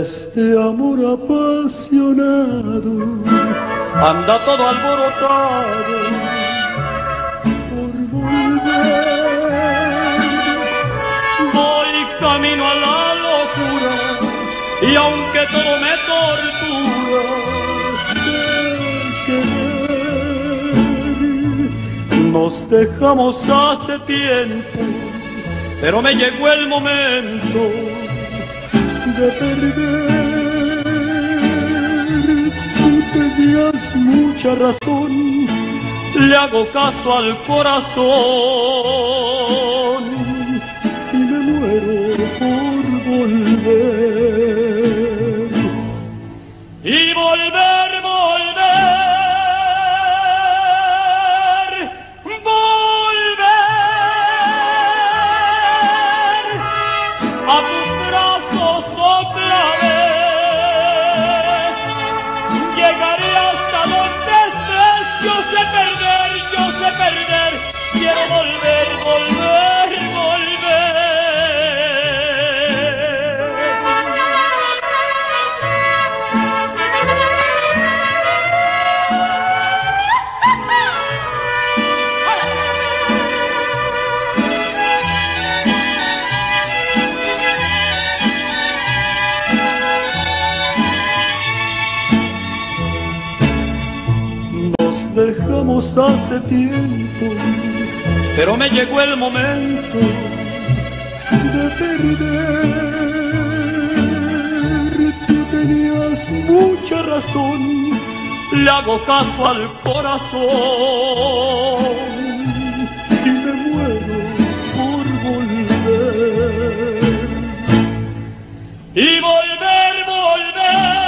este amor apasionado anda todo alborotado por volver. Voy camino a la locura y aunque todo me tortura de querer, nos dejamos hace tiempo, pero me llegó el momento de perder. Tú tenías mucha razón, le hago caso al corazón y me muero por volver. Y volver, a tus brazos otra vez. Llegaré hasta donde estés, yo sé perder, quiero volver, volver, volver. Dejamos hace tiempo, pero me llegó el momento de perder. Tú tenías mucha razón, le hago caso al corazón y me muero por volver. Y volver, volver.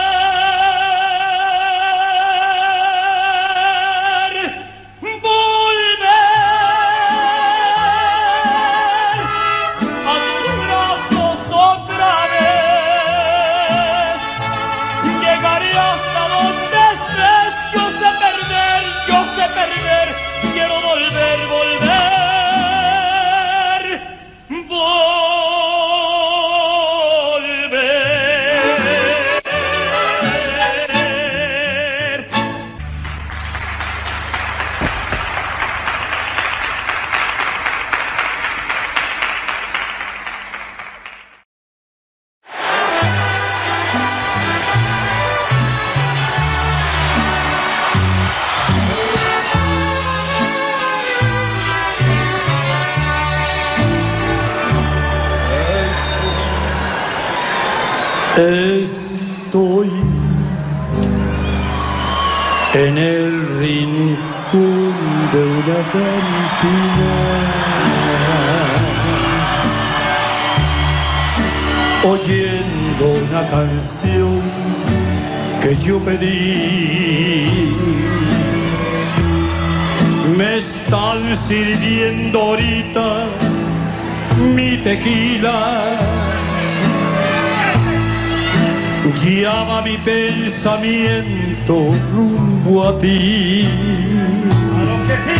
Estoy en el rincón de una cantina, oyendo una canción que yo pedí. Me están sirviendo ahorita mi tequila. Llama mi pensamiento rumbo a ti. ¡Claro que sí!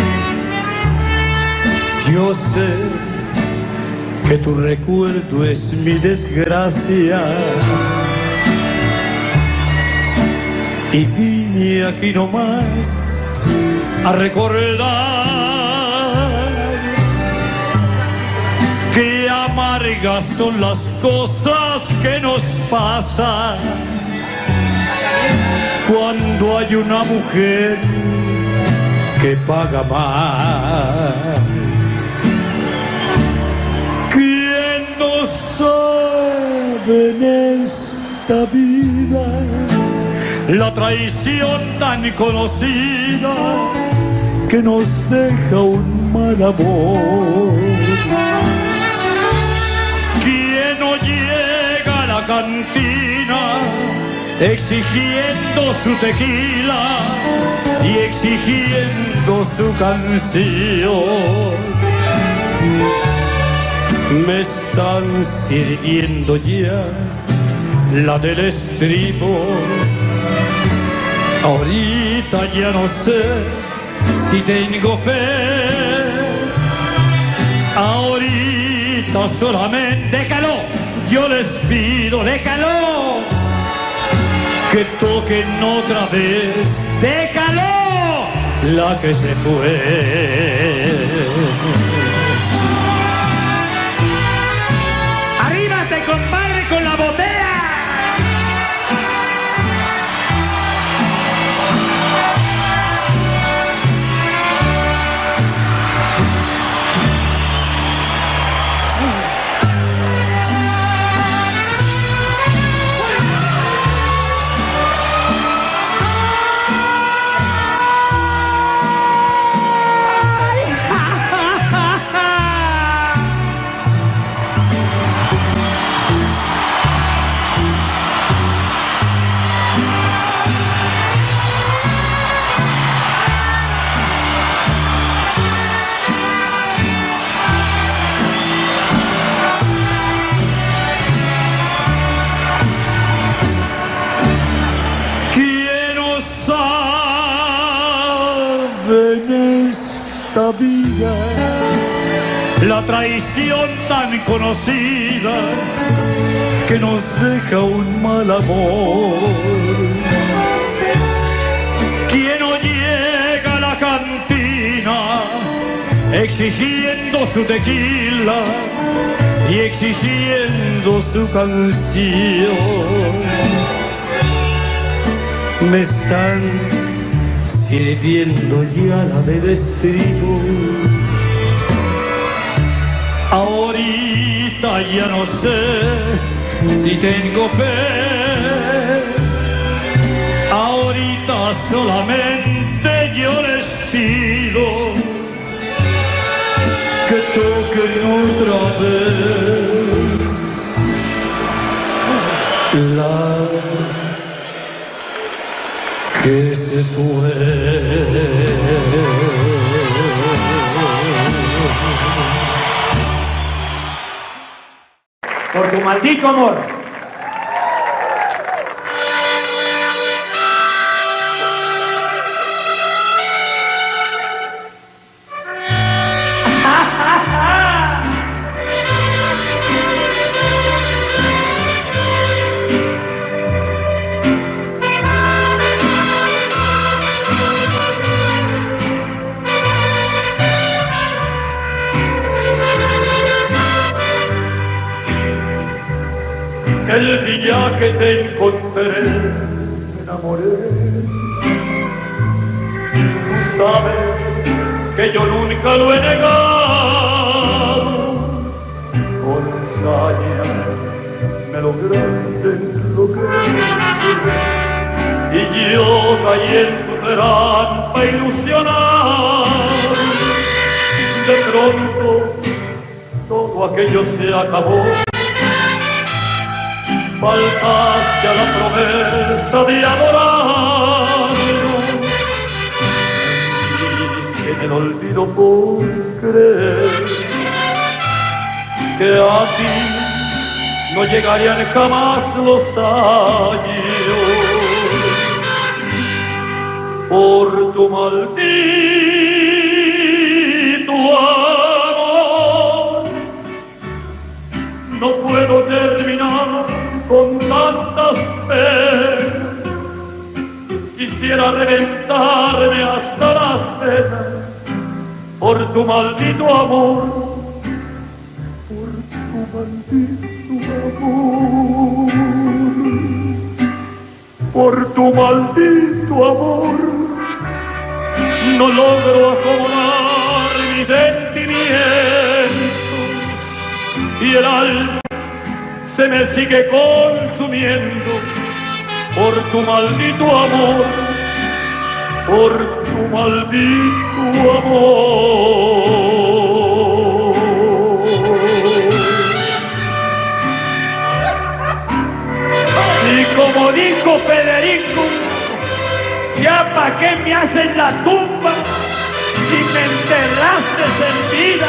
Yo sé que tu recuerdo es mi desgracia y vine aquí nomás a recordar que amargas son las cosas que nos pasan cuando hay una mujer que paga más. ¿Quién no sabe en esta vida la traición tan conocida que nos deja un mal amor? ¿Quién no llega a la cantina exigiendo su tequila y exigiendo su canción? Me están sirviendo ya la del estribo. Ahorita ya no sé si tengo fe. Ahorita solamente, déjalo, yo les pido, déjalo, que toquen otra vez, déjalo, la que se fue. ¡Arríbate, compadre, con la botella! Vida, la traición tan conocida que nos deja un mal amor. Quien no llega a la cantina exigiendo su tequila y exigiendo su canción. Me están sirviendo ya la de destino. Ahorita ya no sé si tengo fe. Ahorita solamente yo les pido que toquen otra vez la que se fue. Por tu maldito amor. El día que te encontré, me enamoré. Tú sabes que yo nunca lo he negado. Con saña me lograste enloquecer. Y yo caí en tu trampa ilusionado. De pronto todo aquello se acabó. Faltaste a la promesa de adorarnos y en el olvido por creer que a ti no llegarían jamás los años por tu maldito amor. No puedo terminar con tantas penas, quisiera reventarme hasta las venas por tu maldito amor, por tu maldito amor, por tu maldito amor. No logro acomodar mi sentimiento y el alma se me sigue consumiendo por tu maldito amor, por tu maldito amor. Y como dijo Federico, ya pa' qué me hacen la tumba si me enterraste en vida.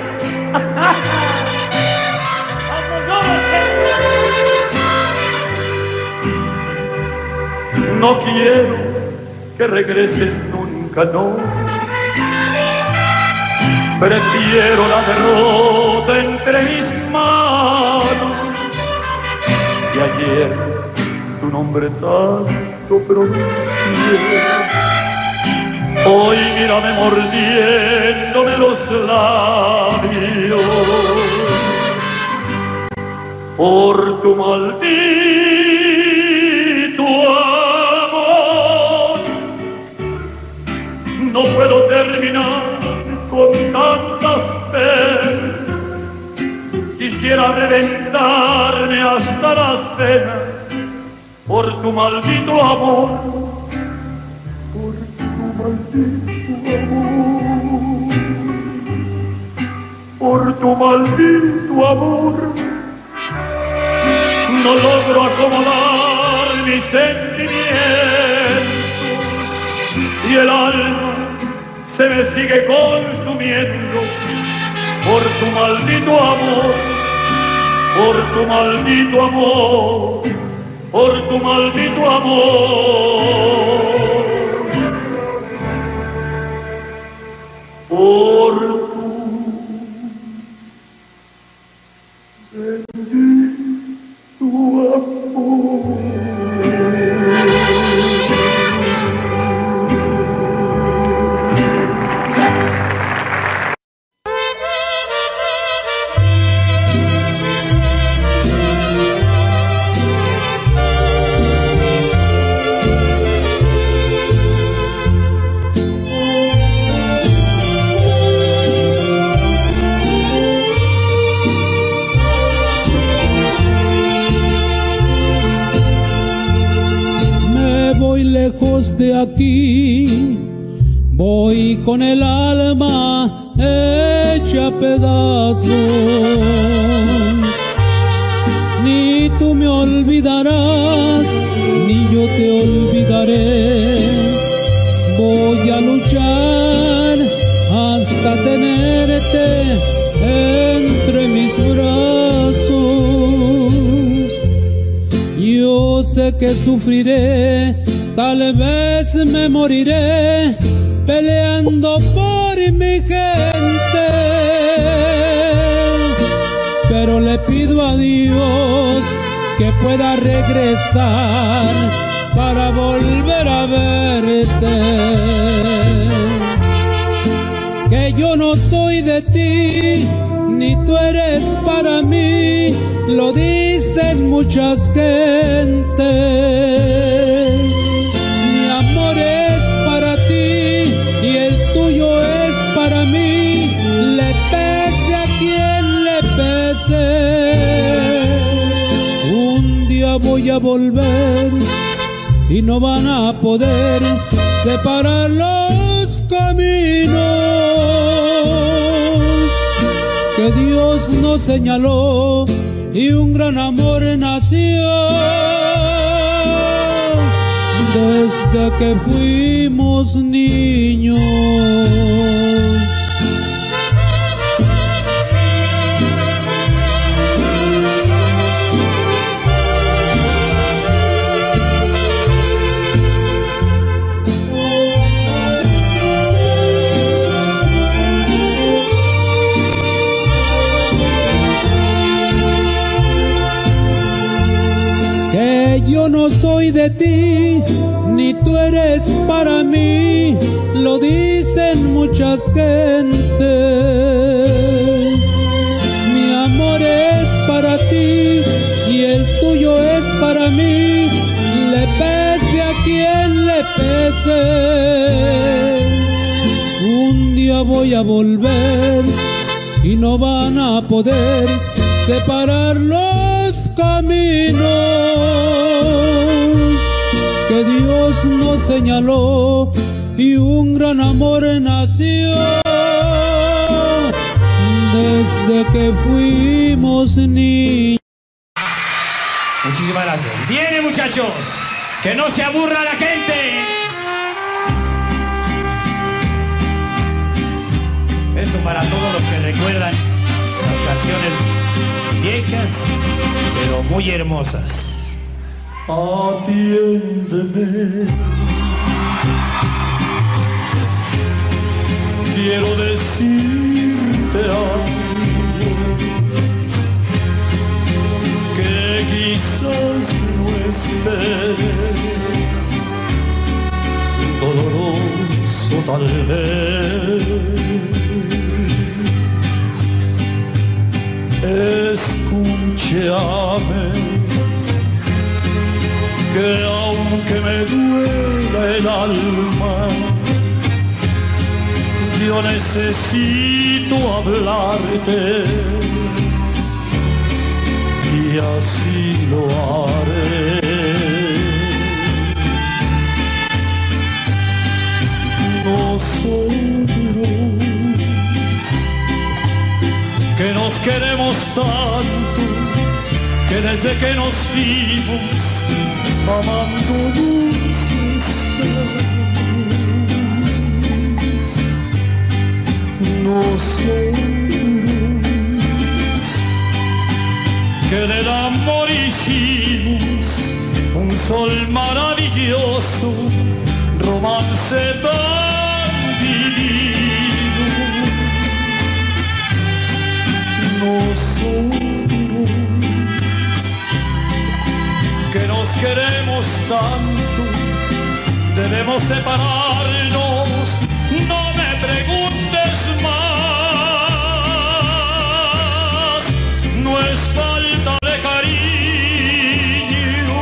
No quiero que regreses nunca, no. Prefiero la derrota entre mis manos Y ayer tu nombre tanto pronuncié, hoy mírame mordiéndome los labios por tu maldito amor. No puedo terminar con tantas penas, quisiera reventarme hasta las venas por tu maldito amor, por tu maldito amor, por tu maldito amor. No logro acomodar mis sentimientos y el alma se me sigue consumiendo por tu maldito amor, por tu maldito amor, por tu maldito amor, por tu bendito amor. Lejos de aquí, voy con el alma hecha a pedazos. Ni tú me olvidarás, ni yo te olvidaré. Voy a luchar hasta tenerte entre mis brazos. Yo sé que sufriré, tal vez me moriré peleando por mi gente, pero le pido a Dios que pueda regresar para volver a verte. Que yo no soy de ti, ni tú eres para mí, lo dicen muchas gentes. Mi amor es para ti y el tuyo es para mí, le pese a quien le pese. Un día voy a volver y no van a poder separar los caminos que Dios nos señaló y un gran amor nació desde que fuimos niños. Yo no soy de ti, ni tú eres para mí, lo dicen muchas gentes. Mi amor es para ti y el tuyo es para mí, le pese a quien le pese. Un día voy a volver y no van a poder separar los caminos que Dios nos señaló y un gran amor nació desde que fuimos niños. Muchísimas gracias. Viene, muchachos, que no se aburra la gente. Esto para todos los que recuerdan las canciones viejas, pero muy hermosas. Atiéndeme, quiero decirte algo que quizás tal vez. Escúchame, que aunque me duela el alma, yo necesito hablarte y así lo haré. Nosotros que nos queremos tanto, que desde que nos vimos amando dulces estamos. Nosotros que del amor hicimos un sol maravilloso, romance tan divino. Nosotros que nos queremos tanto, debemos separarnos. No me preguntes más, no es falta de cariño,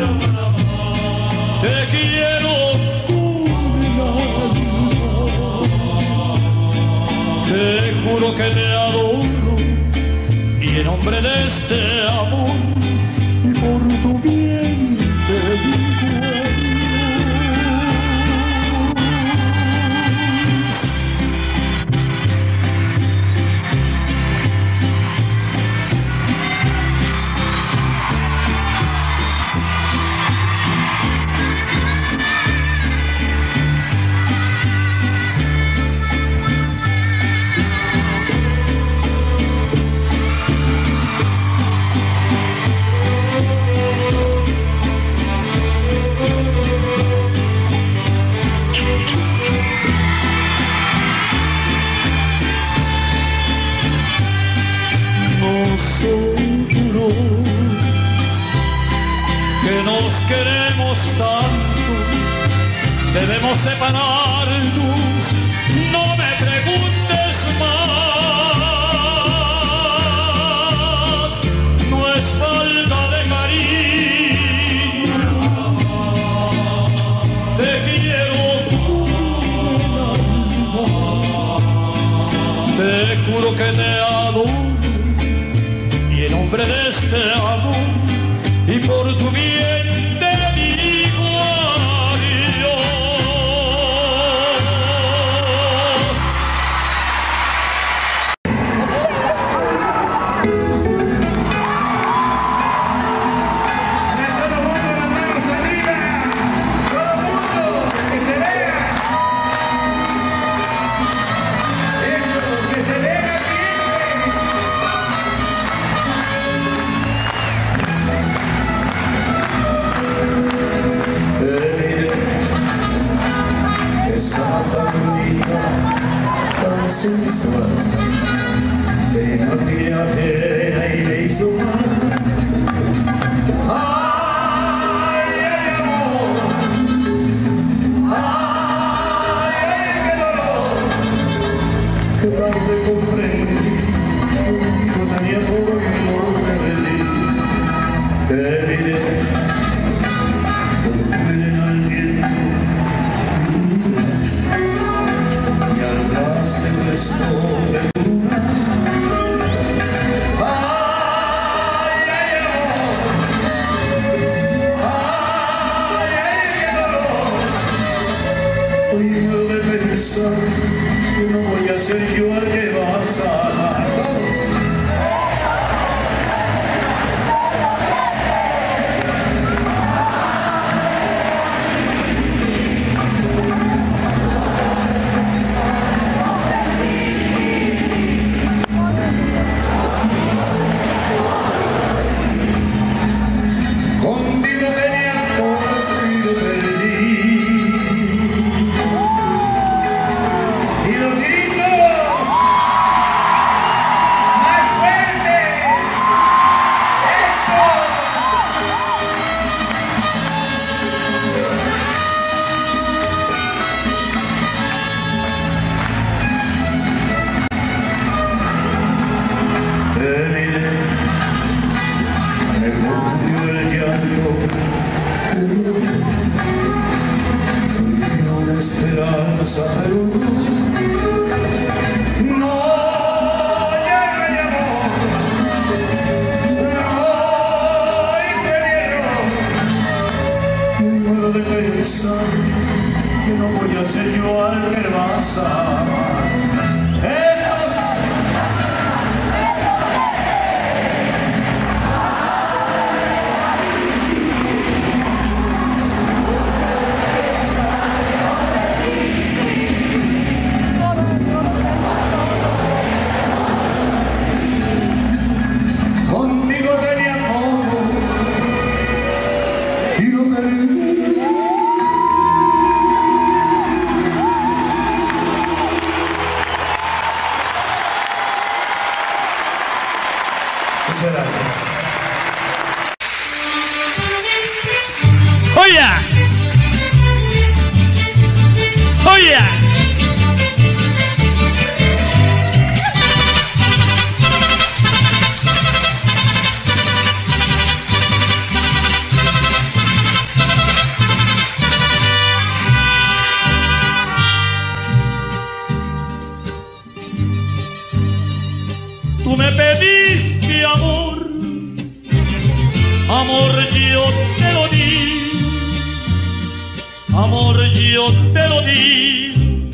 te quiero con el alma, te juro que te adoro y en nombre de este amor y por tu bien te digo queremos tanto, debemos separarnos. No me preguntes más, no es falta de cariño, te quiero con el alma, te juro que te adoro y en nombre de este amor y por tu bien te digo adiós. Todo el mundo las manos arriba, todo el mundo, que se vea. Eso, que se vea bien. Estás tan bonita, tan sensual, que no tenía pena y me hizo mal. Ay, ay, amor, ay, qué dolor, que tarde comprendí, contigo tenía todo y no te perdí. Te miré, al viento. El resto de luna. Ay, ay, amor. Ay, ay, qué dolor. Hoy me de pensar que no voy a ser yo el que vas a amar. Todos. Y los gritos salud. No llega el amor, no ingeniero. Y muero de pensar que no voy a ser yo al que vas a amar. Contigo tenía poco y lo perdí. Muchas gracias. ¡Oya! ¡Oya! Tú me pediste amor, amor yo te lo di, amor yo te lo di.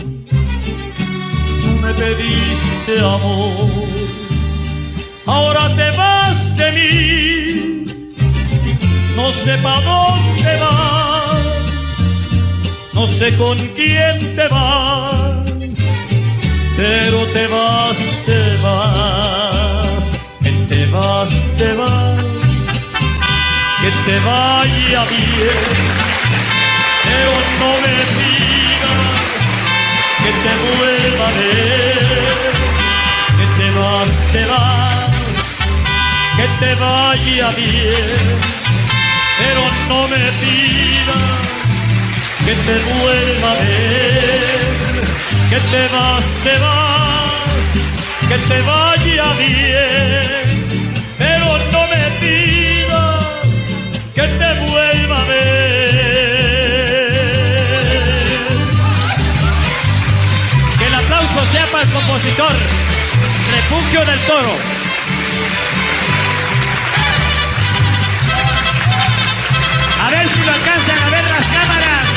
Tú me pediste amor, ahora te vas de mí, no sé pa' dónde vas, no sé con quién te vas, pero te vas, te vas, que te vas, te vas, que te vaya bien, pero no me digas que te vuelva a ver, que te vas, que te vaya bien, pero no me pidas que te vuelva a ver, que te vas, que te vaya bien, pero no me pidas que te vuelva a ver. Que el aplauso sea para el compositor Refugio del Toro. A ver si lo alcanzan a ver las cámaras.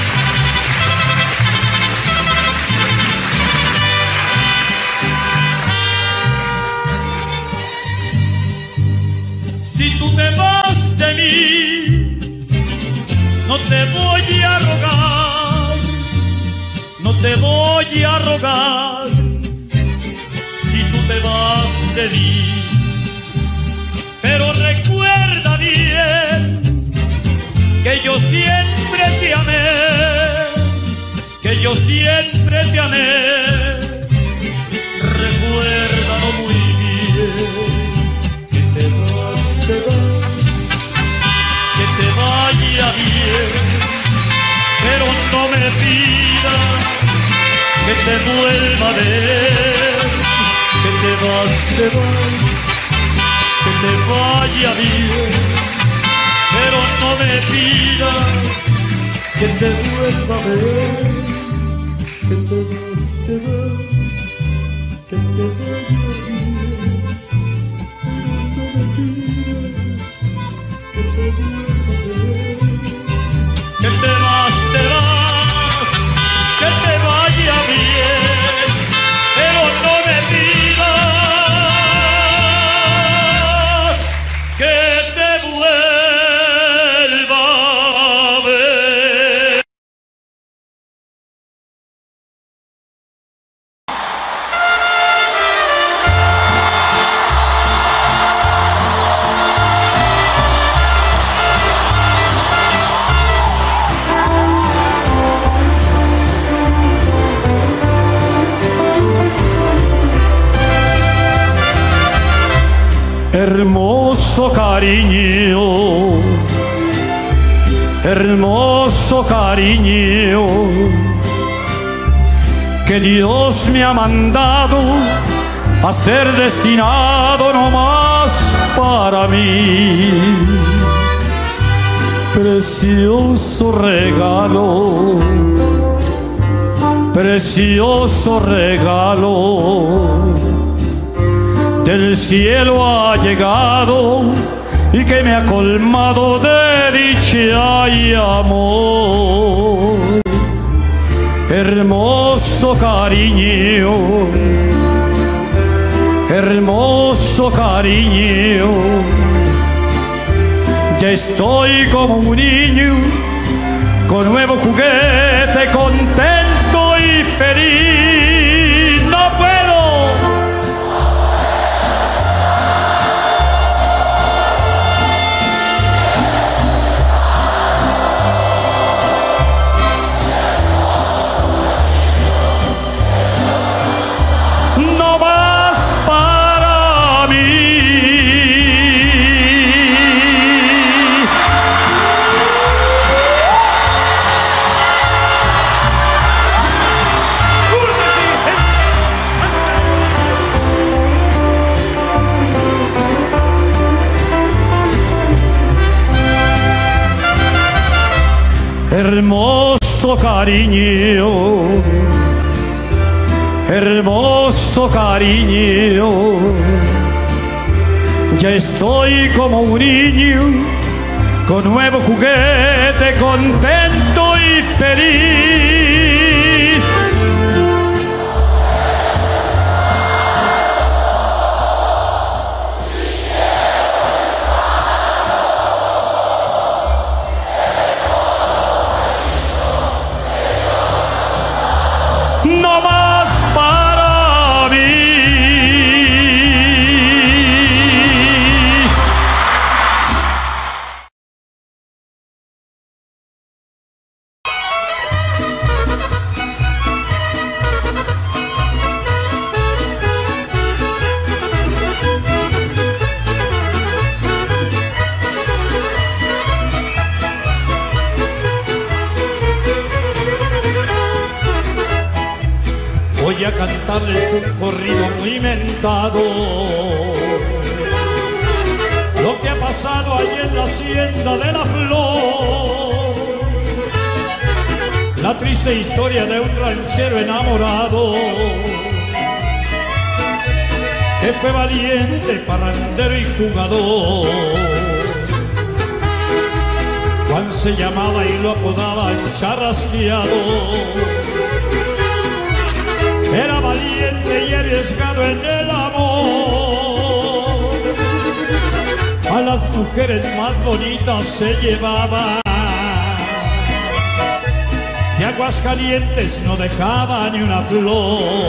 Si tú te vas de mí, no te voy a rogar, no te voy a rogar. Si tú te vas de mí, pero recuerda bien que yo siempre te amé, que yo siempre te amé. Recuérdalo muy bien, que te vas, que te vaya bien, pero no me pidas que te vuelva a ver, que te vas, que te vaya bien, pero no me pidas que te vuelva a ver, que te vas, que te vaya bien, pero no me pidas que te vuelva a ver, que te vas, que te vaya bien, pero no me pidas que te vuelva a ver. Hermoso cariño, hermoso cariño, que Dios me ha mandado a ser destinado nomás para mí. Precioso regalo precioso regalo del cielo ha llegado y que me ha colmado de dicha y amor. Hermoso cariño, hermoso cariño, ya estoy como un niño con nuevo juguete, contento y feliz. No puedo. No más para mí. Hermoso cariño, hermoso cariño, ya estoy como un niño con nuevo juguete, contento y feliz. No más para mí. Voy a cantarles un corrido muy mentado, lo que ha pasado allí en la hacienda de la Flor, la triste historia de un ranchero enamorado que fue valiente, parrandero y jugador. Juan se llamaba y lo apodaban Charrasqueado. Era valiente y arriesgado en el amor. A las mujeres más bonitas se llevaba. De Aguascalientes no dejaba ni una flor.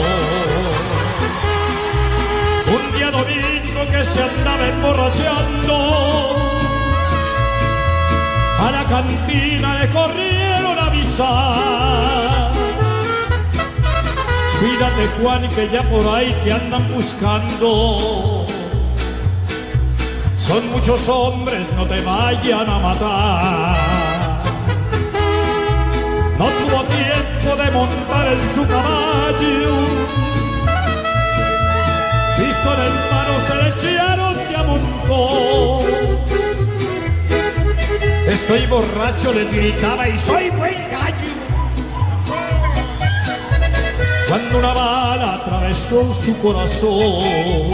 Un día domingo que se andaba emborrachando, a la cantina le corrieron a avisar. Cuídate, Juan, que ya por ahí te andan buscando. Son muchos hombres, no te vayan a matar. No tuvo tiempo de montar en su caballo. Pistola en mano se le echaron de a montón. Estoy borracho, le gritaba, y soy buen gallo. Cuando una bala atravesó su corazón.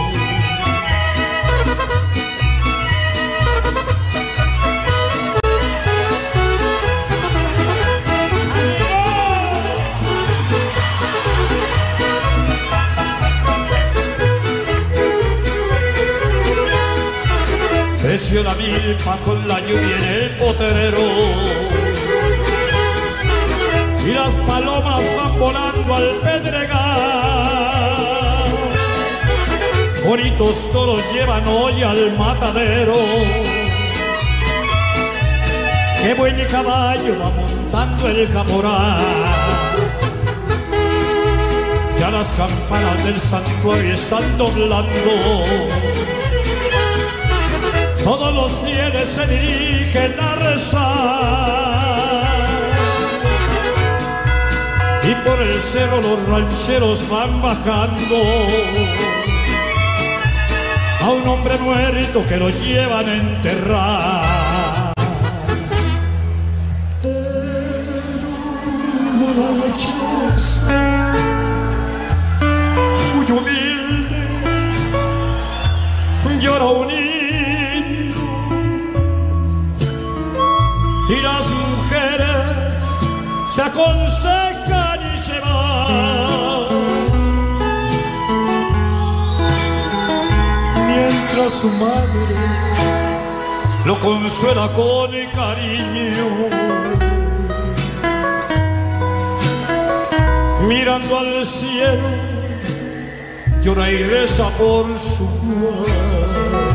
Creció la milpa con la lluvia en el potrero, y las palomas van volando al pedregal. Bonitos toros llevan hoy al matadero. Qué buen caballo va montando el caporal. Ya las campanas del santuario están doblando. Todos los fieles se dirigen a rezar. Y por el cerro los rancheros van bajando a un hombre muerto que lo llevan a enterrar. En una noche aconsejan y se van, mientras su madre lo consuela con cariño, mirando al cielo, llora y reza por su Juan.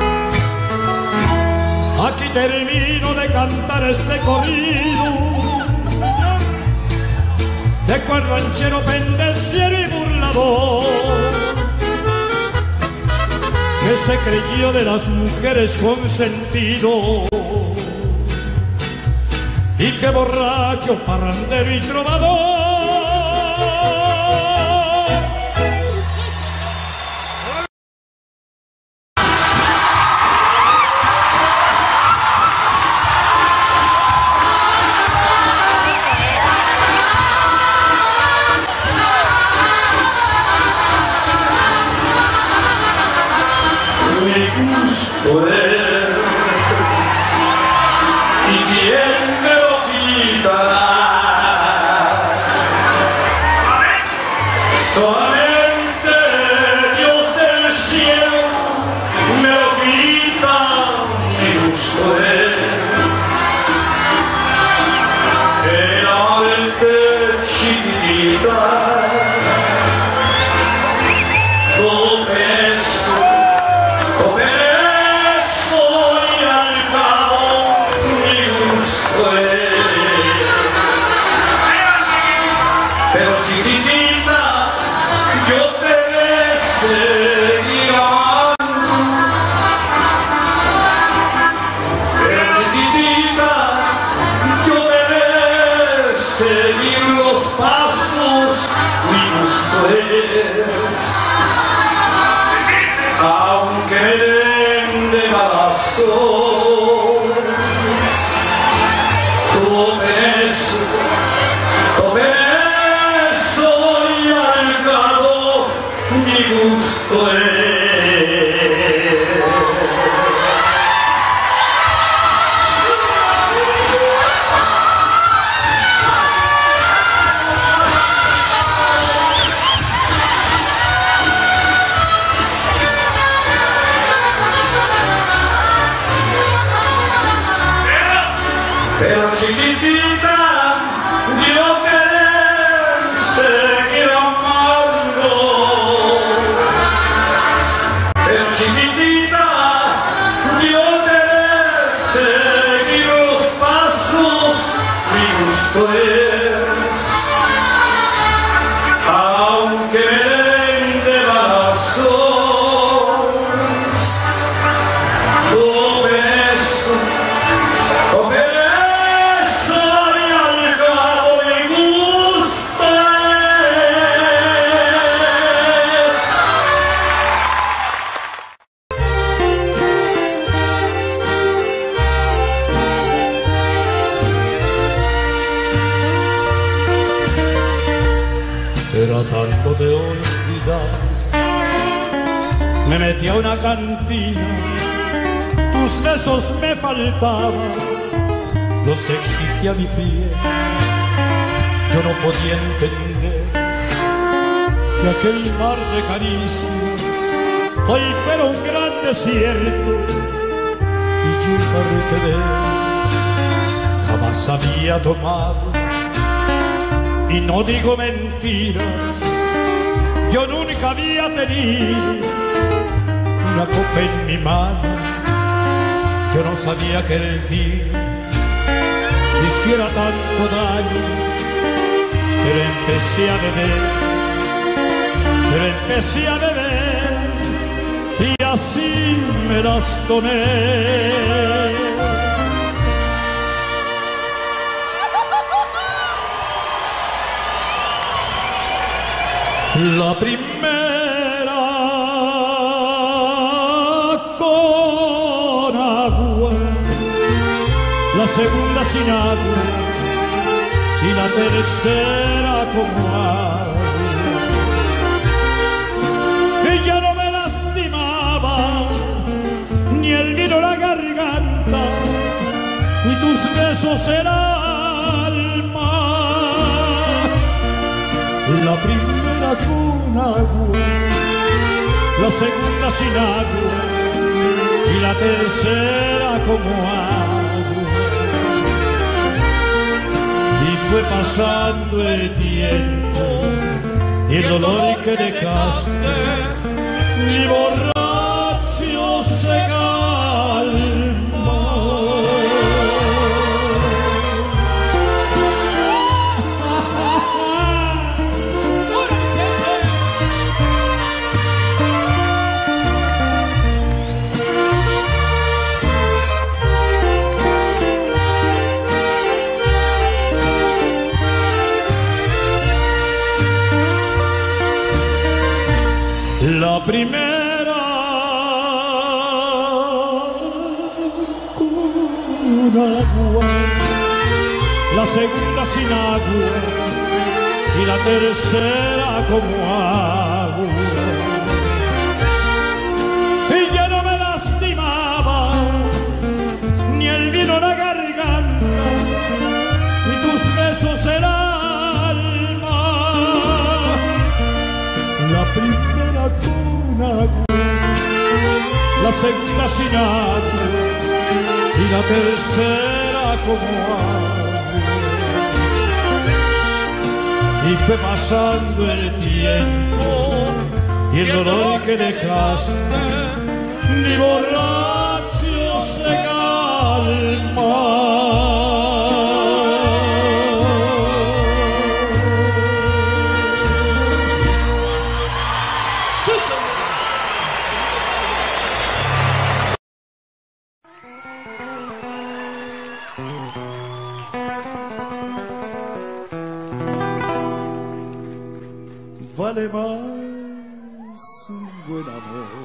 Aquí termino de cantar este corrido, de cual ranchero pendenciero y burlador, que se creyó de las mujeres consentido, y que borracho, parrandero y trovador. Tratando de olvidar, me metí a una cantina, tus besos me faltaban, los exigía mi piel. Yo no podía entender que aquel mar de caricias hoy fuera un gran desierto, y yo parte de él jamás había tomado. Y no digo mentiras, yo nunca había tenido una copa en mi mano. Yo no sabía que el vino hiciera tanto daño, pero empecé a beber, y así me las tomé. La primera con agua, la segunda sin agua y la tercera como agua. Y ya no me lastimaba ni el vino la garganta, ni tus besos el alma. La primera con agua, la segunda sin agua y la tercera como agua. Y fue pasando el tiempo y el dolor que dejaste, mi borracho se calmó. La primera con agua, la segunda sin agua y la tercera como agua. Y ya no me lastimaba ni el vino en la garganta, ni tus besos el alma. La primera con agua, la segunda sin agua y la tercera como agua. Y fue pasando el tiempo y el dolor que dejaste, mi borracho se calma. Vale más un buen amor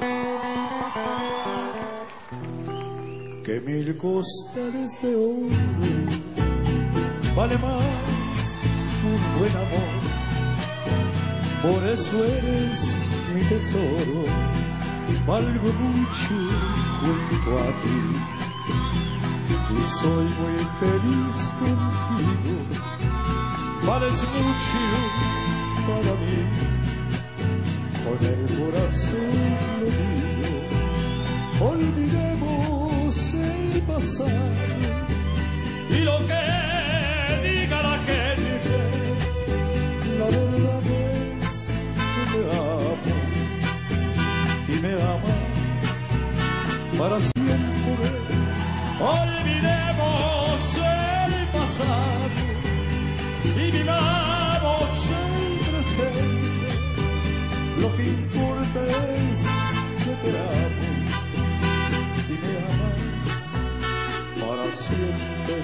que 1000 costales de oro. Vale más un buen amor, por eso eres mi tesoro. Valgo mucho junto a ti y soy muy feliz contigo. Vales mucho para mí, con el corazón lo digo. Olvidemos el pasado y lo que diga la gente. La verdad es que te amo y me amas para siempre. Olvidemos el pasado y vivamos el presente. Lo que importa es que te amo y me amas para siempre.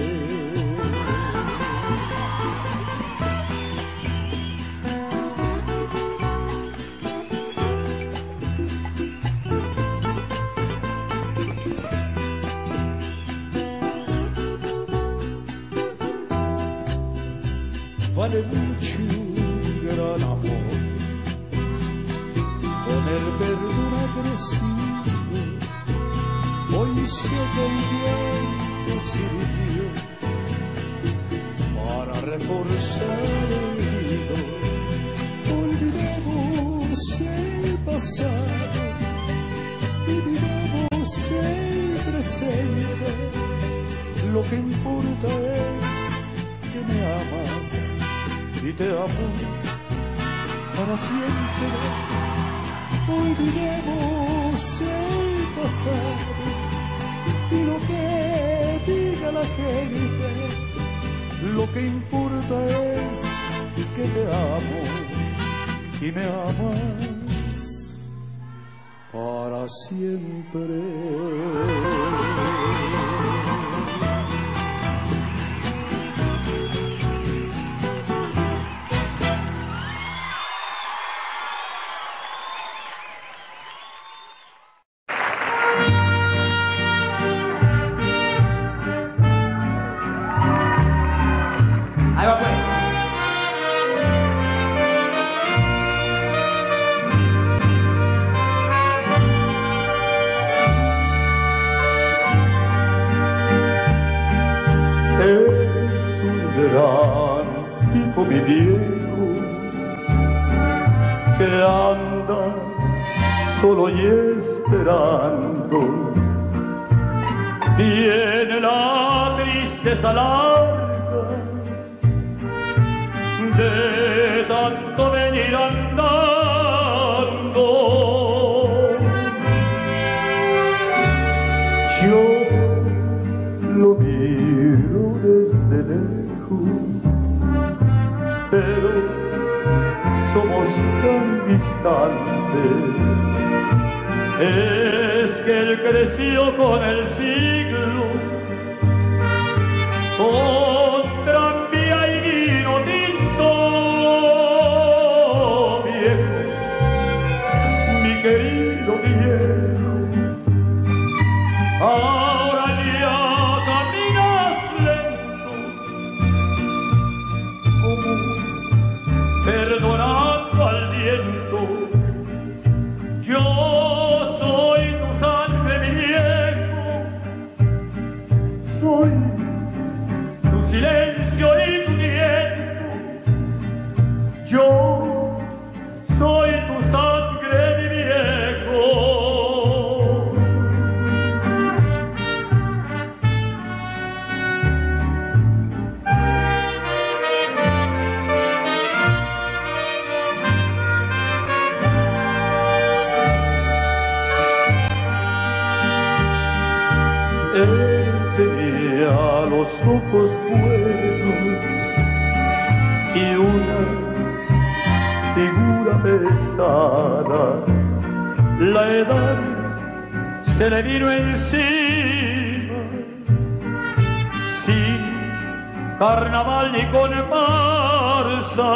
Vale mucho un gran amor, con el perdón agresivo. Hoy sé que el tiempo sirvió para reforzar el nido. Olvidemos el pasado y vivamos el presente. Lo que importa es que me amas y te amo para siempre. Olvidemos el pasado y lo que diga la gente. Lo que importa es que te amo y me amas para siempre. Ahí va pues. Es un gran tipo mi viejo, que anda solo y esperando, tiene la tristeza larga de tanto venir andando. Yo lo miro desde lejos, pero somos tan distantes. Es que él creció con el siglo, con tranvía y vino tinto. Viejo, mi querido viejo, ahora ya caminas lento, como perdonando al viento. Yo soy tu sangre, mi viejo, soy tu silencio y tu tiempo. Yo soy tu sangre, mi viejo. Él tenía los ojos buenos y una figura pesada. La edad se le vino encima, sin carnaval ni comparsa.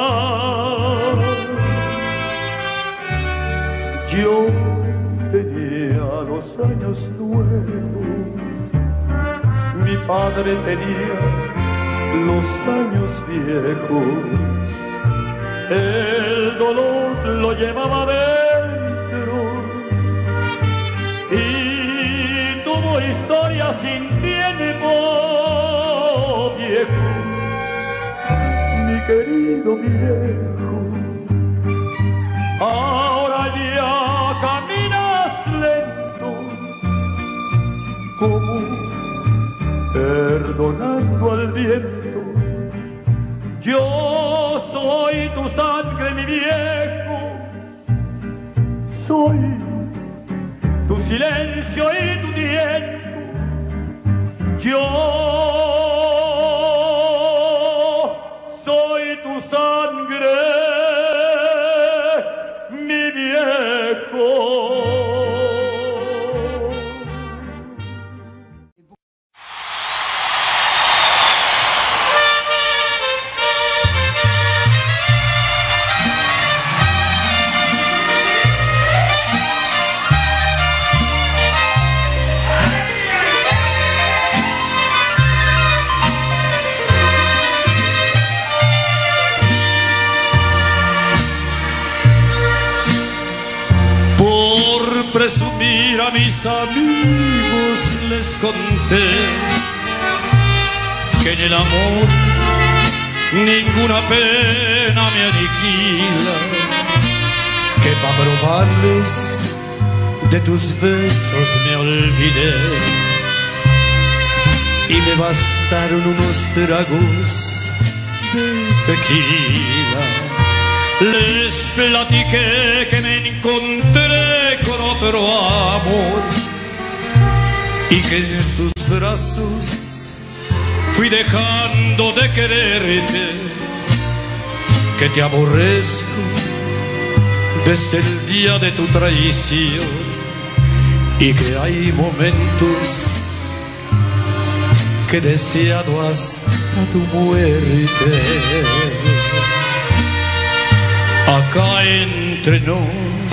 Yo tenía los años nuevos, mi padre tenía los años viejos. El dolor lo llevaba dentro y tuvo historia sin tiempo. Viejo, mi querido viejo, ahora ya caminas lento, como perdonando al viento. Yo soy tu sangre, mi viejo, soy tu silencio y tu tiempo. Yo soy tu sangre, mi viejo. Presumir a mis amigos les conté que en el amor ninguna pena me aniquila, que pa' probarles de tus besos me olvidé y me bastaron unos tragos de tequila. Les platiqué que me encontré con otro amor y que en sus brazos fui dejando de quererte, que te aborrezco desde el día de tu traición y que hay momentos que he deseado hasta tu muerte. Acá entre nos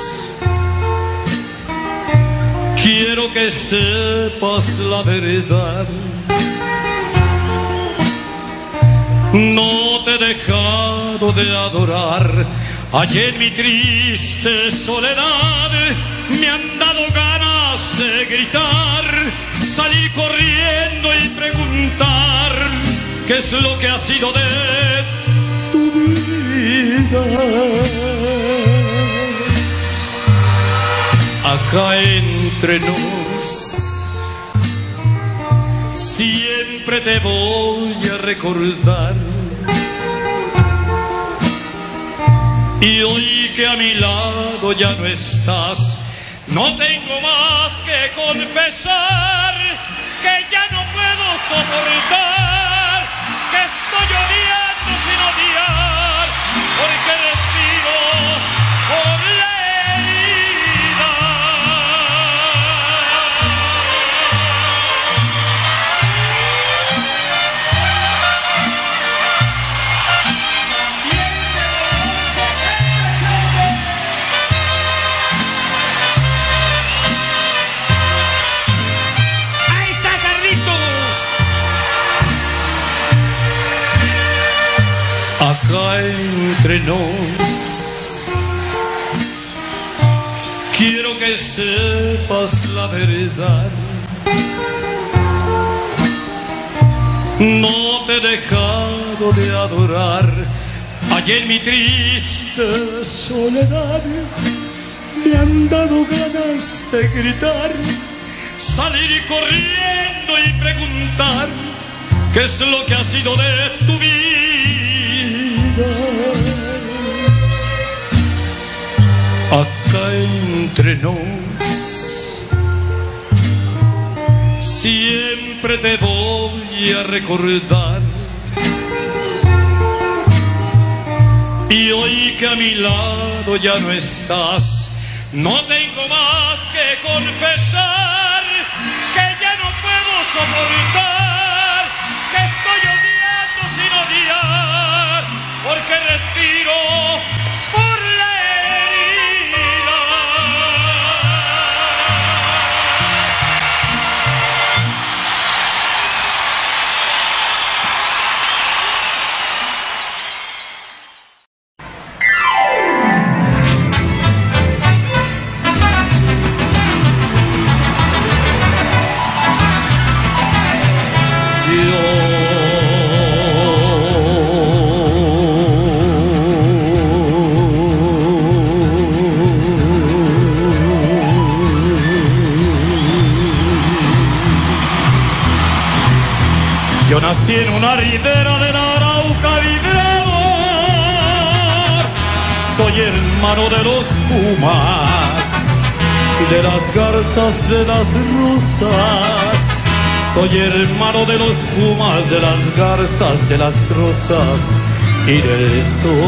quiero que sepas la verdad. No te he dejado de adorar. Allí en mi triste soledad me han dado ganas de gritar, salir corriendo y preguntar qué es lo que ha sido de tu vida. Acá entre nos, siempre te voy a recordar. Y hoy que a mi lado ya no estás, no tengo más que confesar que ya no puedo soportar, que estoy odiando sin odiar, porque respiro por la herida. Acá entre nos, quiero que sepas la verdad. No te he dejado de adorar. Ayer en mi triste soledad me han dado ganas de gritar, salir corriendo y preguntar qué es lo que ha sido de tu vida. Acá entre nos, siempre te voy a recordar. Y hoy que a mi lado ya no estás, no tengo más que confesar que ya no puedo soportar, que estoy odiando sin odiar, porque respiro por la herida. Yo nací en una ribera de la Arauca vibrador, soy hermano de los pumas, de las garzas, de las rosas. Soy hermano de los pumas, de las garzas, de las rosas y del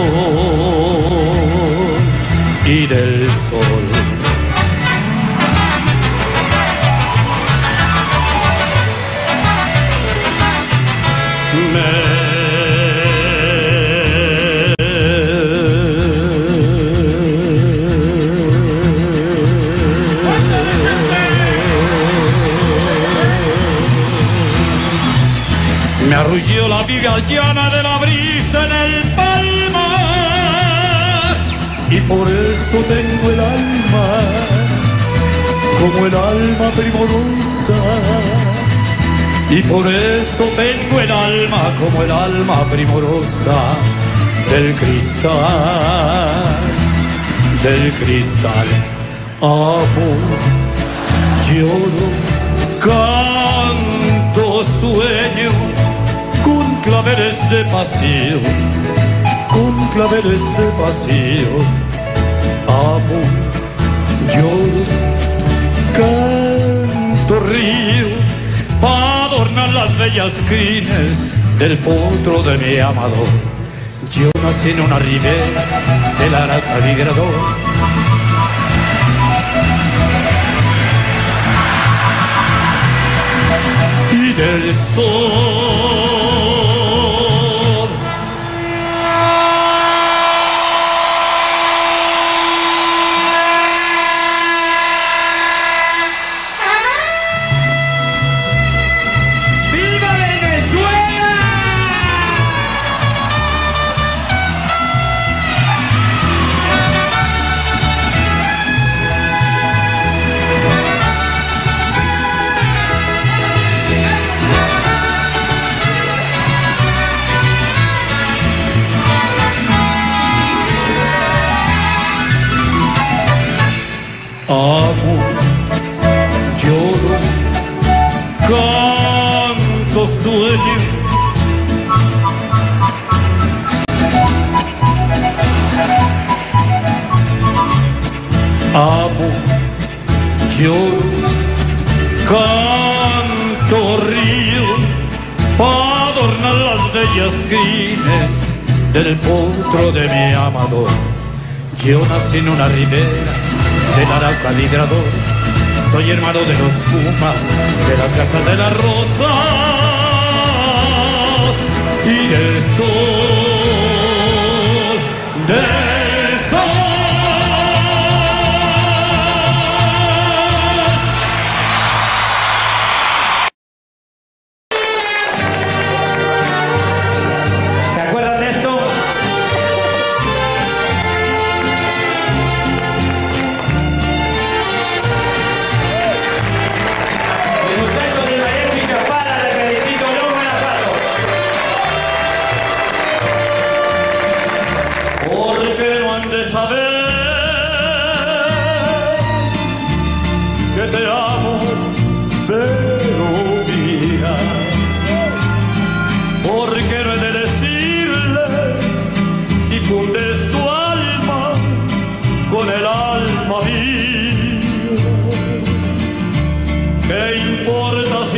sol, y del sol. Me arrulló la viga llana de la brisa en el palmar, y por eso tengo el alma como el alma primorosa. Y por eso tengo el alma como el alma primorosa del cristal, del cristal. Amor, lloro, canto, sueño, con claveles de pasión, con claveles de pasión. Amor, lloro, canto, río, para adornar las bellas crines del potro de mi amador. Yo nací en una ribera del Arauca vibrador, y del sol. Amor, sueño. Amo, lloro, canto, río, para adornar las bellas crines del potro de mi amador. Yo nací en una ribera del Arauca Migrador, soy hermano de los pumas, de las casas de las rosas y del sol, del sol. ¿Se acuerdan de esto? El muchacho de la épica para de Meritito León, Guanajuato. Porque no han de saber que te amo, pero mira, porque no he de decirles si fundes tu alma con el alma mía. ¿Qué importa si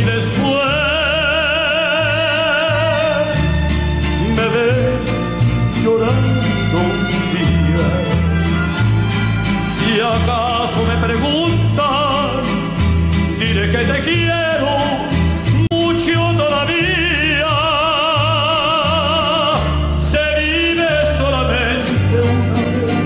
después me ven llorando un día? Si acaso me preguntan, diré que te quiero mucho todavía. Se vive solamente una vez,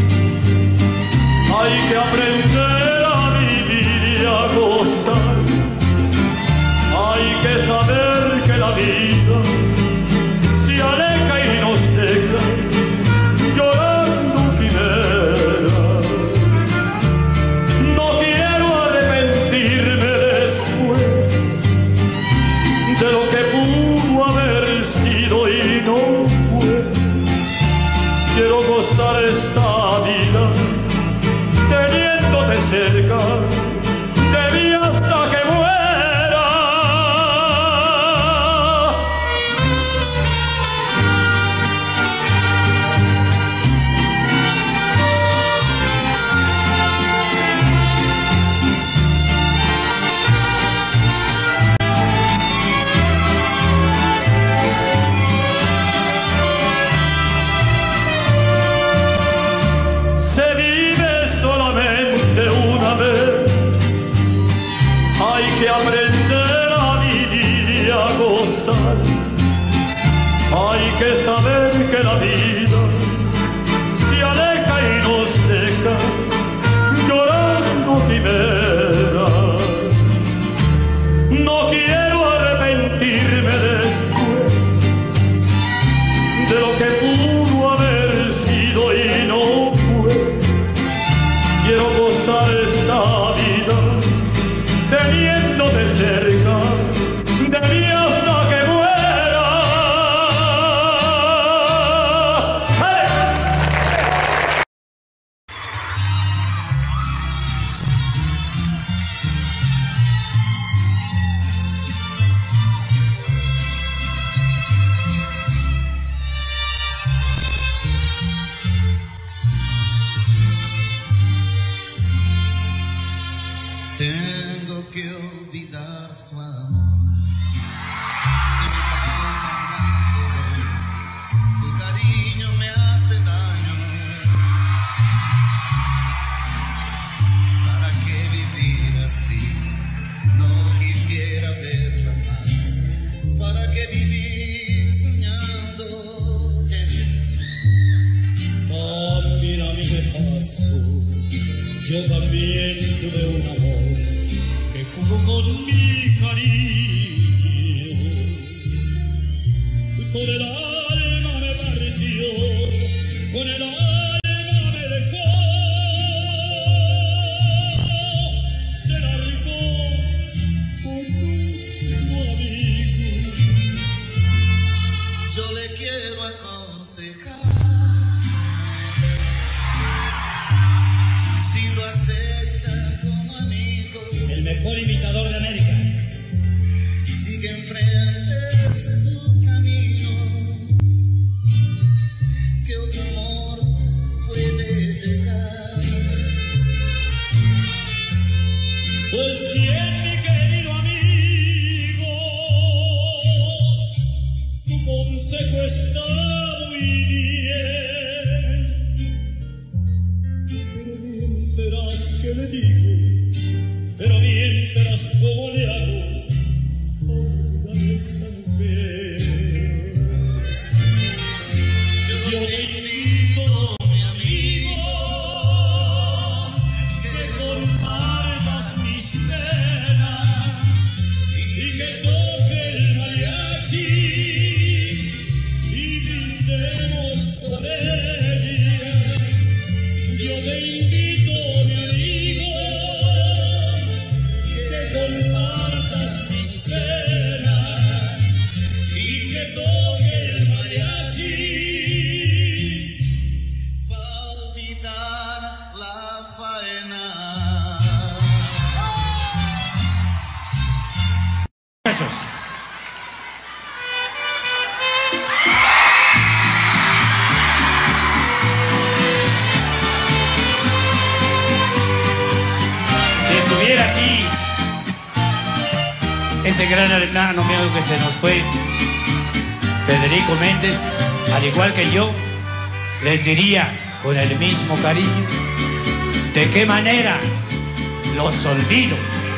hay que aprender a vivir y a gozar. Hay que saber que la vida se aleja y nos deja llorando quimeras. No quiero arrepentirme después de lo que pudo haber sido y no fue. Quiero gozar esta vida teniéndote cerca de mí hasta que muera. Se vive solamente una vez, hay que aprender a vivir y a gozar. Hay que saber que la vida se aleja y nos deja llorando quimeras. No quiero arrepentirme después de lo que pudo haber sido y no fue. Quiero gozar esta vida teniéndote cerca de mí hasta que muera. ¡Hey! Tengo que olvidar su amor. Si me causa dolor, su cariño me hace daño. ¿Para qué vivir así? No quisiera verla más. ¿Para qué vivir soñando? También a mí me pasó, yo también tuve un amor que jugó con mi cariño. Con el alma me partió, con el alma me dejó. Se largó con otro amigo. Yo le quiero aconsejar. Si lo acepta como amigo, El mejor imitador de América. sigue enfrente que le digo, pero mientras como le hago a esa mujer. Yo te invito, mi amigo, que compartas mis penas y que toque el mariachi y brindemos por ella. Yo te invito, mi amigo, que compartas mis penas y que toque el mariachi para olvidar la faena. Muchachos. Si estuviera aquí ese gran hermano mío que se nos fue, Federico Méndez, al igual que yo, les diría con el mismo cariño de qué manera los olvido.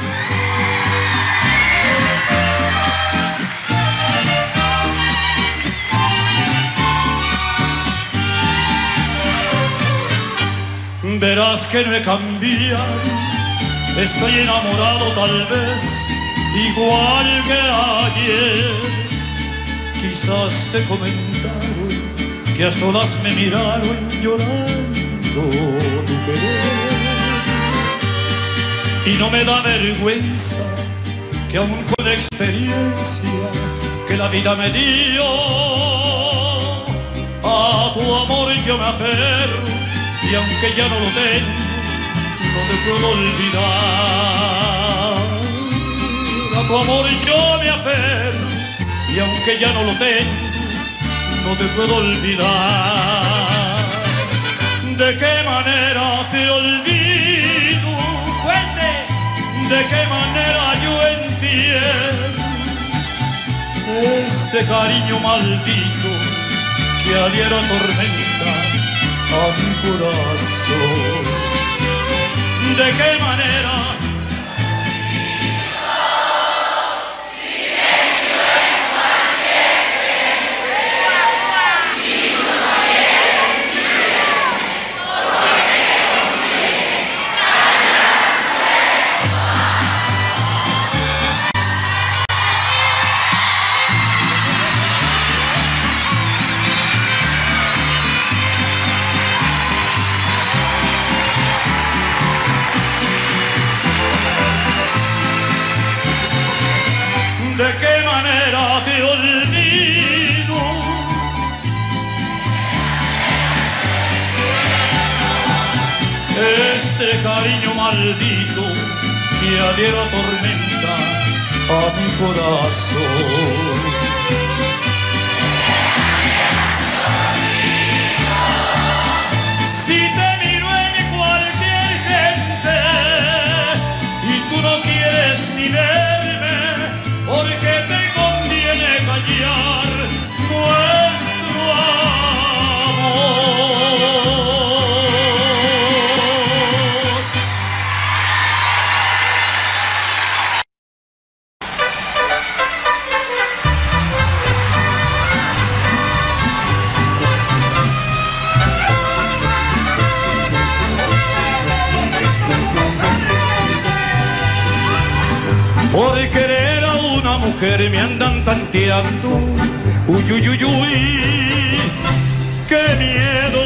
Verás que no he cambiado, estoy enamorado tal vez, igual que ayer. Quizás te comentaron que a solas me miraron llorando tu querer. Y no me da vergüenza que aún con la experiencia que la vida me dio, a tu amor yo me aferro. Y aunque ya no lo tengo, no te puedo olvidar. A tu amor yo me aferro, y aunque ya no lo tengo, no te puedo olvidar. ¿De qué manera te olvido? Cuente. ¿De qué manera yo entiendo este cariño maldito que a diario atormenta a mi corazón? ¿De qué manera? ¿De qué manera te olvido? Este cariño maldito que a diario atormenta a mi corazón. Si te miro en cualquier gente y tú no quieres ni verme, porque te conviene callar nuestro amor. Por querer a una mujer me andan tanteando, uy, uy, uy, uy, qué miedo.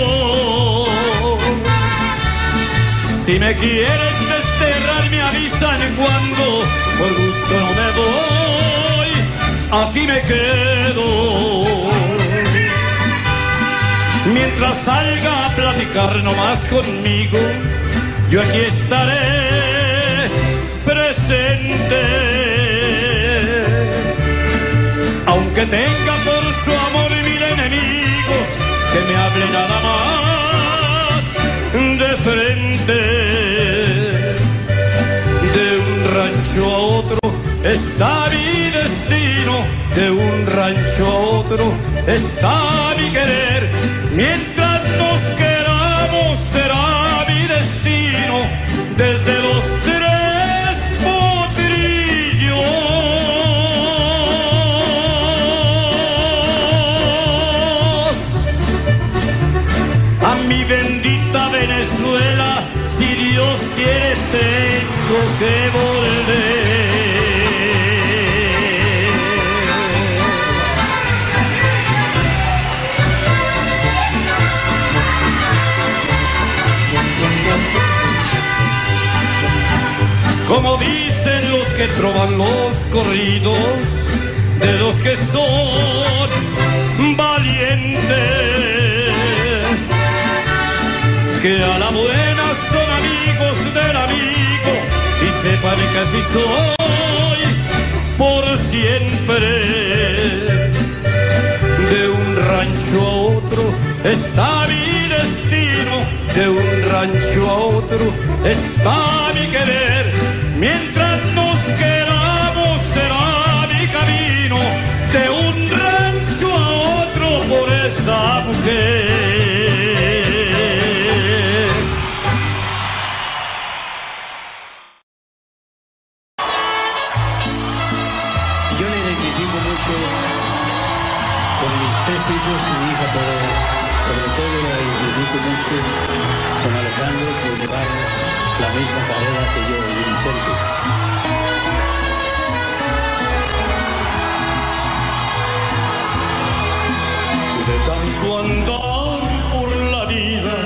Si me quieren desterrar me avisan cuando, por gusto no me voy, aquí me quedo. Mientras salga a platicar nomás conmigo, yo aquí estaré presente. Aunque tenga por su amor 1000 enemigos, que me hable nada más de frente. De un rancho a otro está mi destino, de un rancho a otro está mi querer. Mientras nos queramos será mi destino, de Venezuela, si Dios quiere tengo que volver. Como dicen los que trovan los corridos, de los que son valientes, que a la buena son amigos del amigo, y sepan que así soy por siempre. De un rancho a otro está mi destino, de un rancho a otro está mi querer. Mientras nos queramos será mi camino, de un rancho a otro por esa mujer. Yo le identifico mucho con mis 3 hijos y mi hija, pero sobre todo la identifico mucho con Alejandro por llevar la misma carrera que yo y Vicente. De tanto andar por la vida,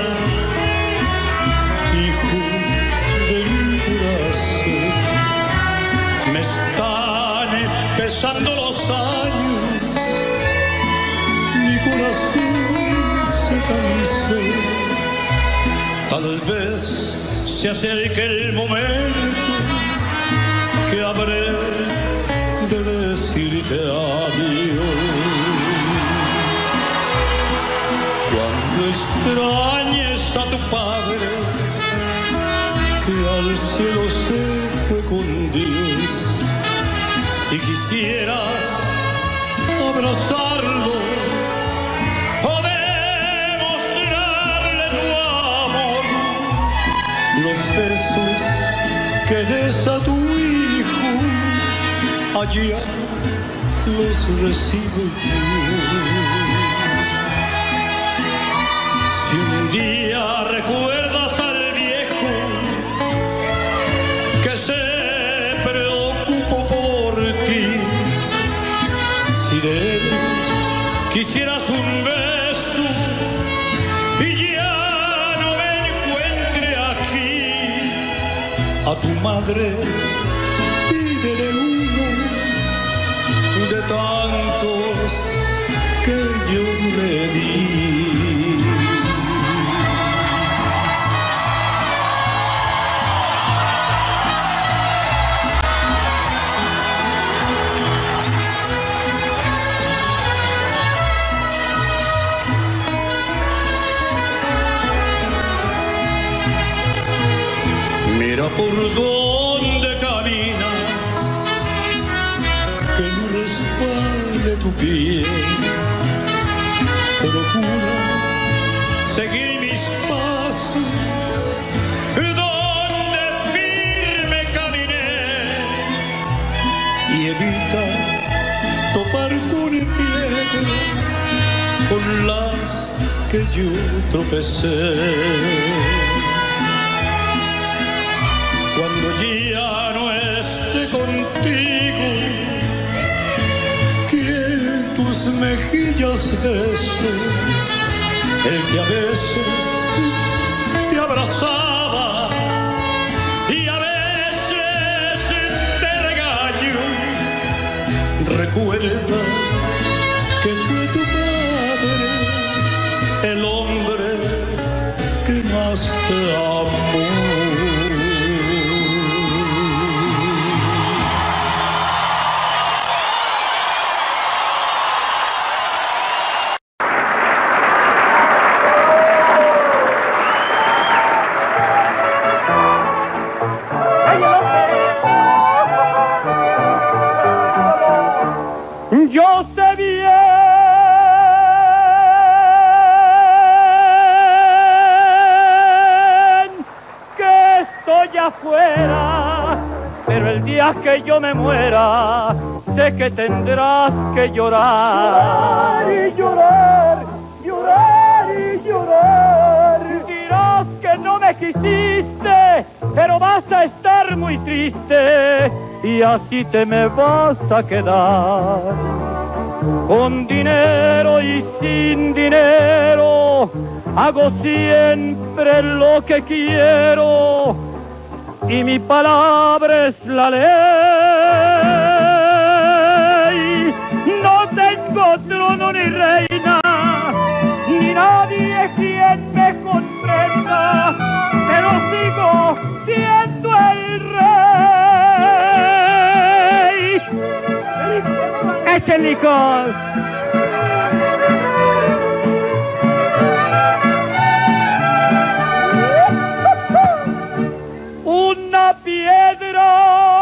hijo de mi corazón, me están pesando los años, mi corazón se cansó. Tal vez se acerque el momento que habré de decirte adiós. Cuando extrañes a tu padre, que al cielo se fue con Dios, si quisieras abrazarlo o demostrarle tu amor, los besos que des a tu hijo, allá los recibo yo. Si un día recuerdas al viejo que se preocupó por ti, si de él quisieras un beso y ya no me encuentre aquí, a tu madre pídele uno de tantos que yo le di. Mira por dónde caminas, que no resbale tu pie. Procura seguir mis pasos, donde firme caminé, y evita topar con piedras con las que yo tropecé. Cuando ya no esté contigo, quiero tus mejillas beso, el que a veces te abrazaba y a veces te regañó. Recuerda que fue tu padre el hombre que más te amó. Yo sé bien que estoy afuera, pero el día que yo me muera, sé que tendrás que llorar y llorar, llorar y llorar. Dirás que quisiste, pero vas a estar muy triste y así te me vas a quedar. Con dinero y sin dinero hago siempre lo que quiero y mi palabra es la ley. No tengo trono ni reina, ni nadie quien me comprenda, pero sigo siendo el rey. ¡Eche el licor! Una piedra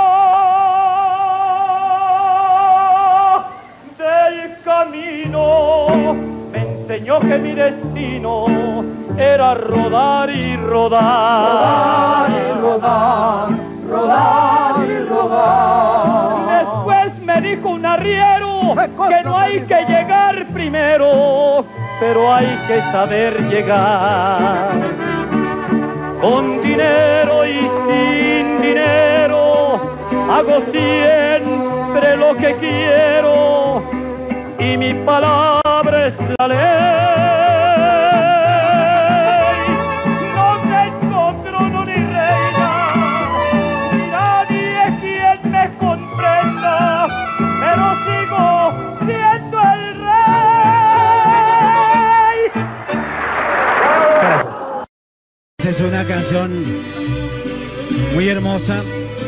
del camino me enseñó que mi destino era rodar y rodar, rodar y rodar, rodar y rodar. Después me dijo un arriero que no hay que llegar primero, pero hay que saber llegar. Con dinero y sin dinero hago siempre lo que quiero y mi palabra es la ley. No tengo trono ni reina, ni nadie quien me comprenda, pero sigo siendo el rey. Es una canción muy hermosa.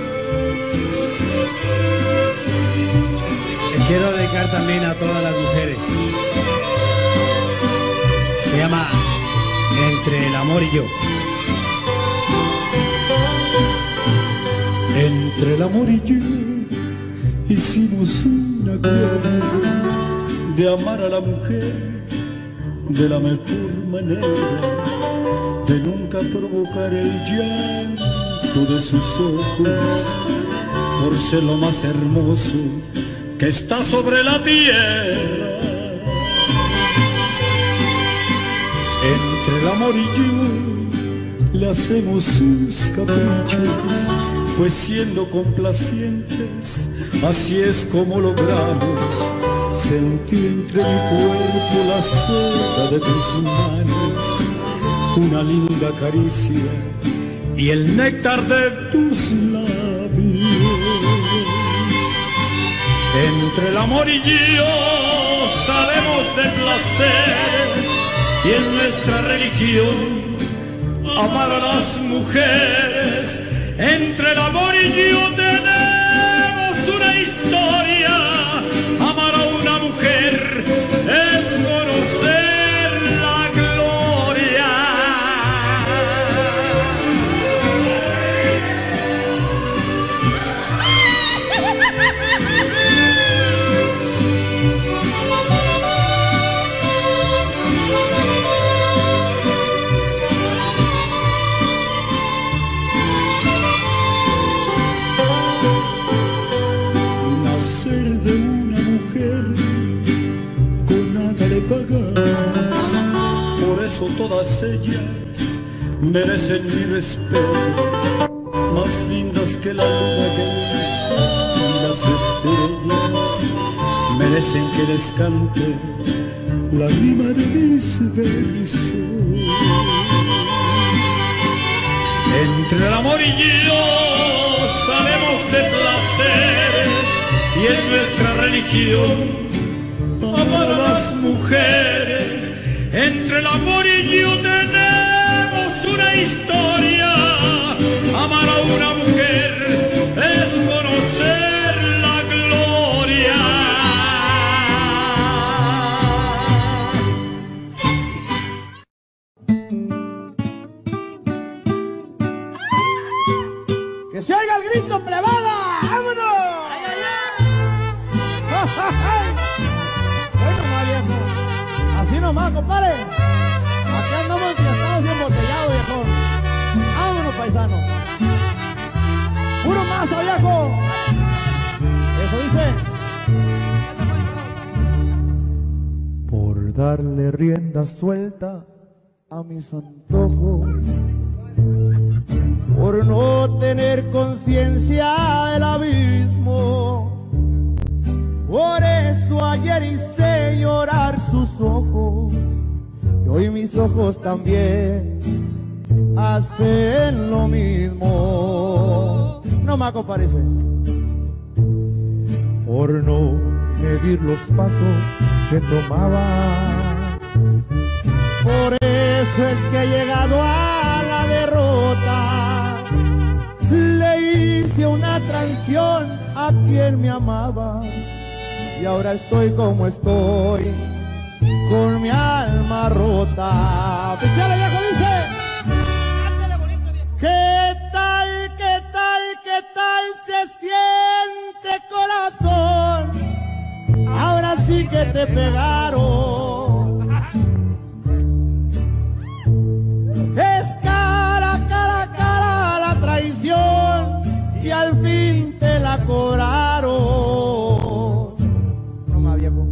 Quiero dedicar también a todas las mujeres. Se llama Entre el amor y yo. Entre el amor y yo hicimos un acuerdo de amar a la mujer de la mejor manera, de nunca provocar el llanto de sus ojos, por ser lo más hermoso que está sobre la tierra. Entre el amor y yo le hacemos sus caprichos, pues siendo complacientes, así es como logramos sentir entre mi cuerpo la seda de tus manos, una linda caricia y el néctar de tus labios. Entre el amor y yo sabemos de placeres y en nuestra religión amar a las mujeres. Entre el amor y yo tenemos una historia. Amar a una mujer es conocer la gloria. Por eso todas ellas merecen mi respeto, más lindas que la luna y las estrellas, merecen que les cante la rima de mis versos. Entre el amor y yo sabemos de placeres y en nuestra religión amar a las mujeres. Entre el amor y yo tenemos una historia. Amar a una mujer es conocer la gloria. ¡Que se oiga el grito, plebada! ¡Vámonos! ¡Ay, ay, ay! Bueno, no, viejo. Así nomás, compadre. Aquí andamos emplazados y embotellados, viejo. Vámonos, paisano. Puro más, viejo. Eso dice. Por darle rienda suelta a mis antojos, tener conciencia del abismo. Por eso ayer hice llorar sus ojos, y hoy mis ojos también hacen lo mismo. No me comparece. Por no medir los pasos que tomaba, por eso es que he llegado a la derrota. Le hice una traición a quien me amaba, y ahora estoy como estoy, con mi alma rota. Oficial viejo dice: ¿qué tal, qué tal, qué tal se siente, corazón? Ahora sí que te pegaron. Es cara, cara, cara la traición, y al fin te la cobraron. No más viejo.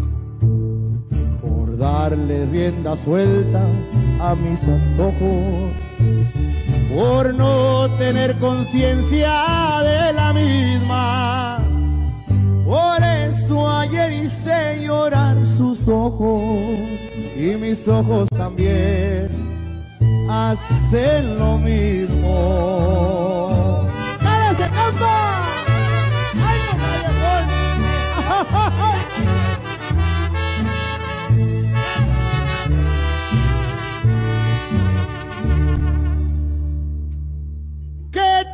Por darle rienda suelta a mis antojos, por no tener conciencia de la misma. Por eso ayer hice llorar sus ojos, y mis ojos también hacen lo mismo. ¡Dale, se cansa! ¡Ay, no me ¿Qué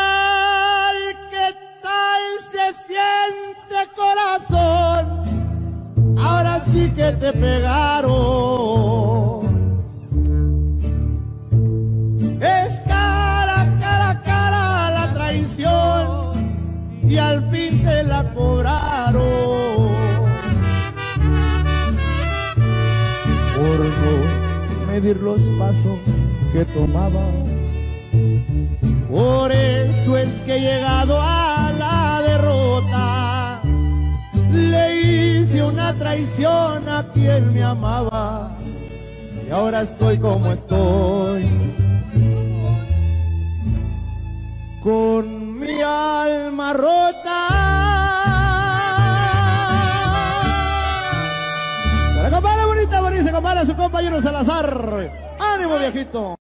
tal se siente, corazón? Ahora sí que te pegaron. Es cara, cara, cara la traición, y al fin te la cobraron. Por no medir los pasos que tomaba, por eso es que he llegado a la derrota. Le hice una traición a quien me amaba, y ahora estoy como estoy, con mi alma rota. Se la compara bonita, bonita, se compara a su compañero Salazar. ¡Ánimo, viejito!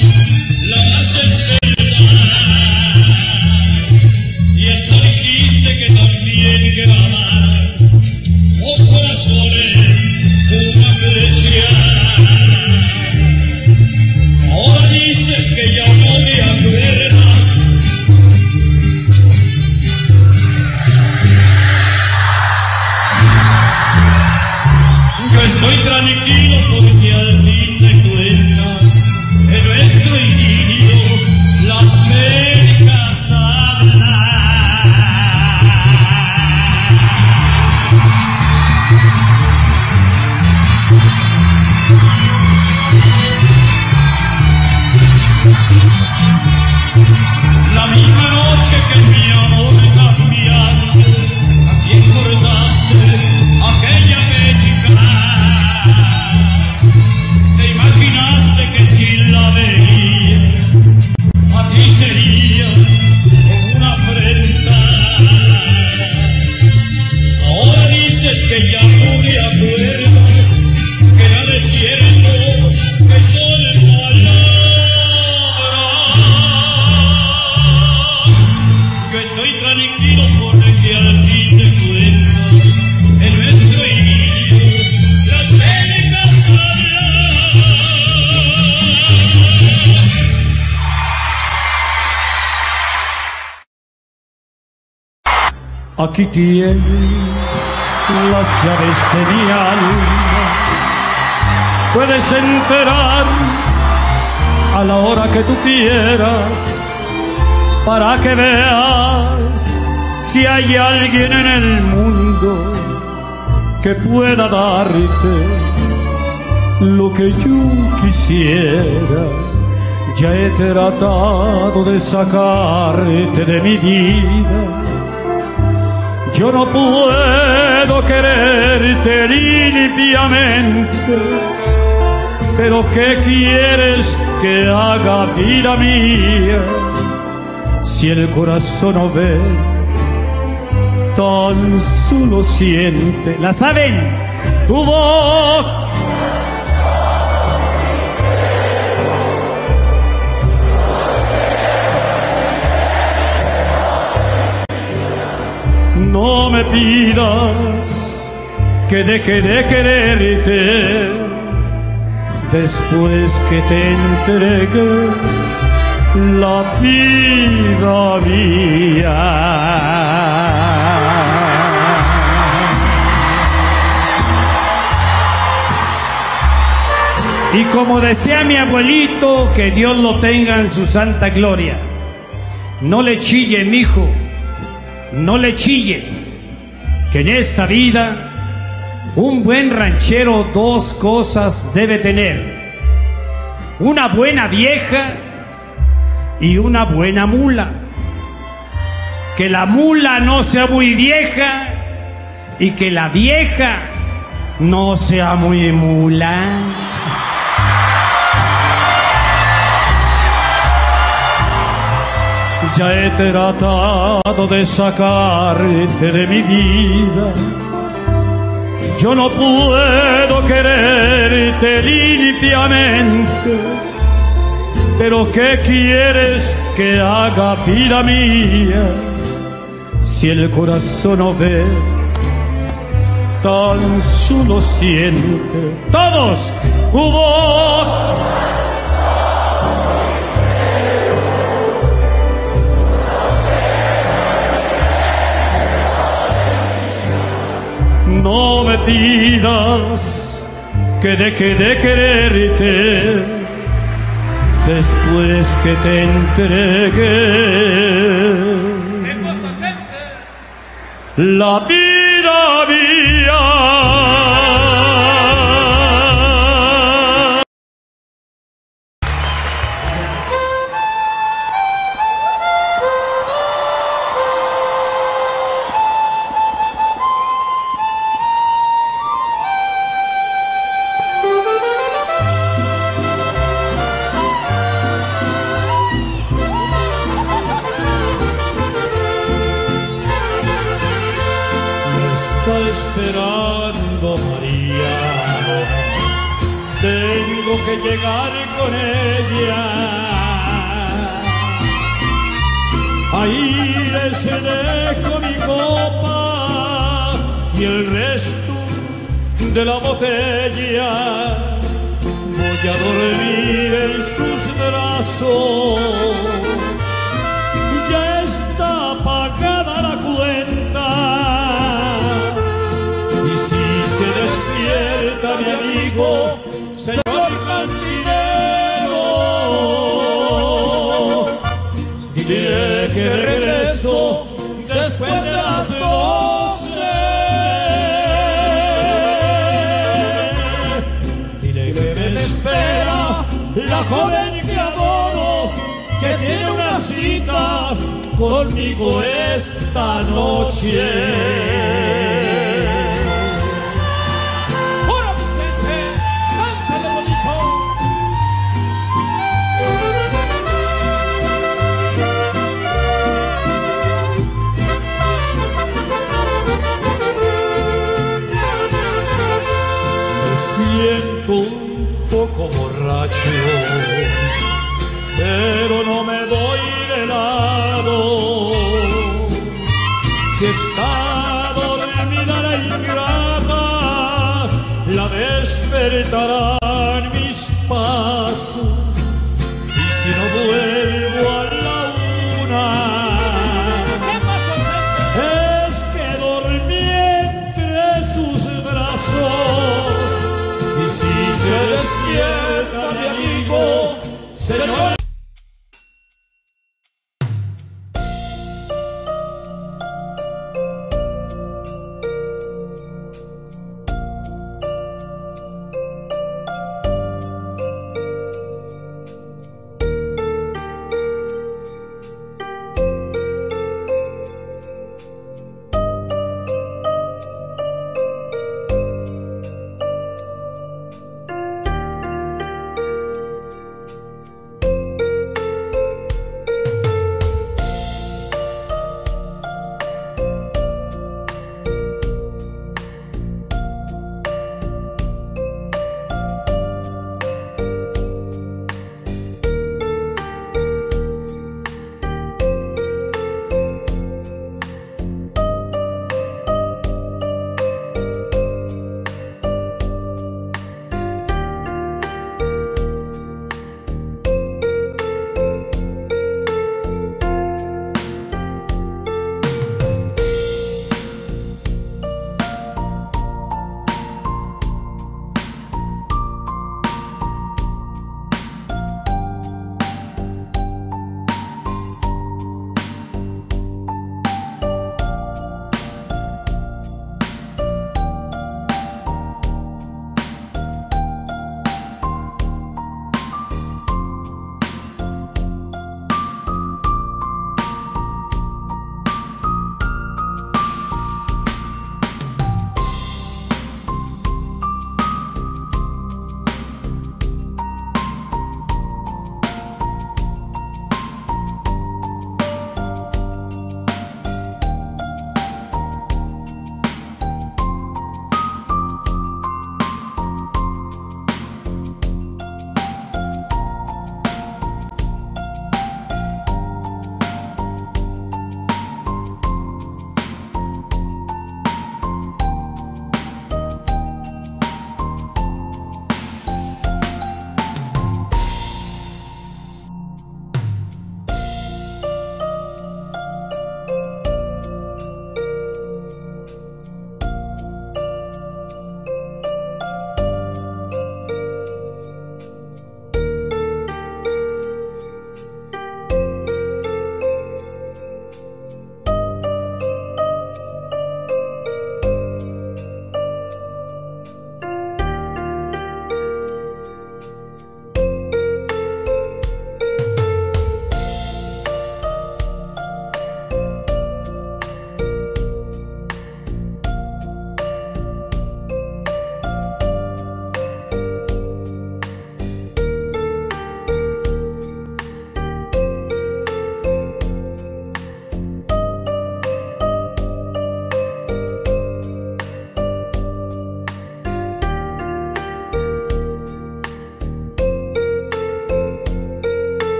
Y hasta dijiste muy tranquilos porque al fin de cuentas en nuestro idilio las penas hablan. Aquí tienes las llaves de mi alma, puedes entrar a la hora que tú quieras, para que veas si hay alguien en el mundo que pueda darte lo que yo quisiera. Ya he tratado de sacarte de mi vida, yo no puedo quererte limpiamente, pero ¿qué quieres que haga, vida mía? Si el corazón no ve, tan solo siente. ¿La saben? Tu voz. No me pidas que deje de quererte después que te entregué la vida mía. Y como decía mi abuelito, que Dios lo tenga en su santa gloria, no le chille, mijo, no le chille, que en esta vida un buen ranchero dos cosas debe tener: una buena vieja y una buena mula. Que la mula no sea muy vieja y que la vieja no sea muy mula. Ya he tratado de sacarte de mi vida, yo no puedo quererte limpiamente, pero ¿qué quieres que haga, vida mía? Si el corazón no ve, tan solo siente. Todos, hubo. No me pidas que deje de quererte después que te entregué la vida mía. Esperando María, tengo que llegar con ella. Ahí les dejo mi copa y el resto de la botella. Voy a dormir en sus brazos, ya está pagada la cuenta. Despierta mi amigo, señor cantinero, dile que regreso después de las 12. Dile que me espera la joven que adoro, que tiene una cita conmigo esta noche. Un poco borracho, pero no me voy de lado. despertará